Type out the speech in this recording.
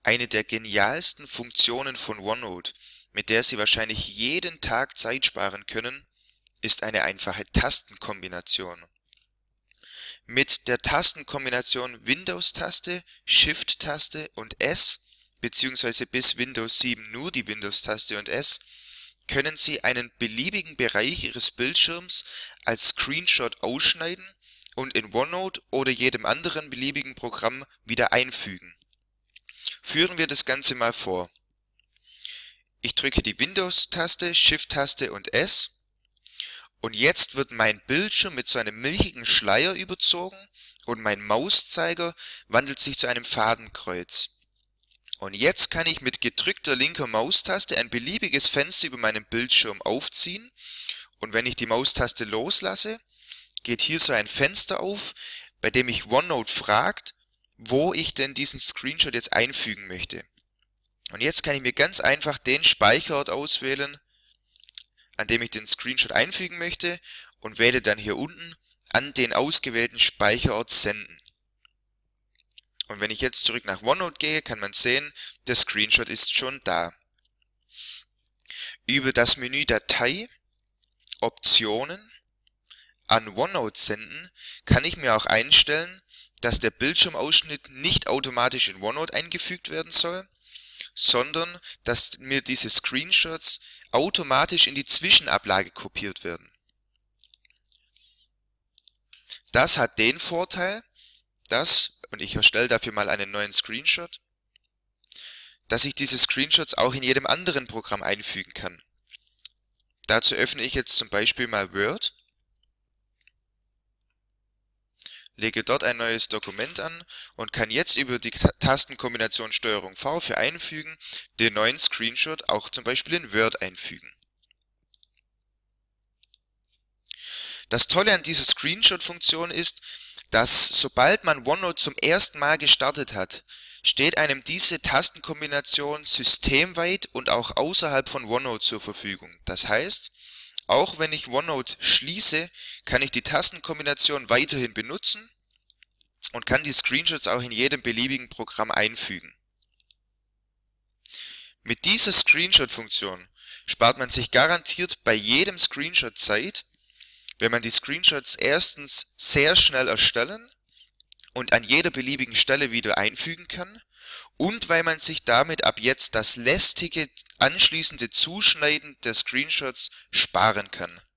Eine der genialsten Funktionen von OneNote, mit der Sie wahrscheinlich jeden Tag Zeit sparen können, ist eine einfache Tastenkombination. Mit der Tastenkombination Windows-Taste, Shift-Taste und S bzw. bis Windows 7 nur die Windows-Taste und S können Sie einen beliebigen Bereich Ihres Bildschirms als Screenshot ausschneiden und in OneNote oder jedem anderen beliebigen Programm wieder einfügen. Führen wir das Ganze mal vor. Ich drücke die Windows-Taste, Shift-Taste und S und jetzt wird mein Bildschirm mit so einem milchigen Schleier überzogen und mein Mauszeiger wandelt sich zu einem Fadenkreuz. Und jetzt kann ich mit gedrückter linker Maustaste ein beliebiges Fenster über meinem Bildschirm aufziehen und wenn ich die Maustaste loslasse, geht hier so ein Fenster auf, bei dem mich OneNote fragt, wo ich denn diesen Screenshot jetzt einfügen möchte. Und jetzt kann ich mir ganz einfach den Speicherort auswählen, an dem ich den Screenshot einfügen möchte und wähle dann hier unten an den ausgewählten Speicherort senden. Und wenn ich jetzt zurück nach OneNote gehe, kann man sehen, der Screenshot ist schon da. Über das Menü Datei, Optionen, an OneNote senden, kann ich mir auch einstellen, dass der Bildschirmausschnitt nicht automatisch in OneNote eingefügt werden soll, sondern dass mir diese Screenshots automatisch in die Zwischenablage kopiert werden. Das hat den Vorteil, dass, und ich erstelle dafür mal einen neuen Screenshot, dass ich diese Screenshots auch in jedem anderen Programm einfügen kann. Dazu öffne ich jetzt zum Beispiel mal Word, lege dort ein neues Dokument an und kann jetzt über die Tastenkombination STRG V für Einfügen den neuen Screenshot auch zum Beispiel in Word einfügen. Das Tolle an dieser Screenshot-Funktion ist, dass sobald man OneNote zum ersten Mal gestartet hat, steht einem diese Tastenkombination systemweit und auch außerhalb von OneNote zur Verfügung. Das heißt, auch wenn ich OneNote schließe, kann ich die Tastenkombination weiterhin benutzen und kann die Screenshots auch in jedem beliebigen Programm einfügen. Mit dieser Screenshot-Funktion spart man sich garantiert bei jedem Screenshot Zeit, wenn man die Screenshots erstens sehr schnell erstellen und an jeder beliebigen Stelle wieder einfügen kann und weil man sich damit ab jetzt das lästige anschließende Zuschneiden der Screenshots sparen kann.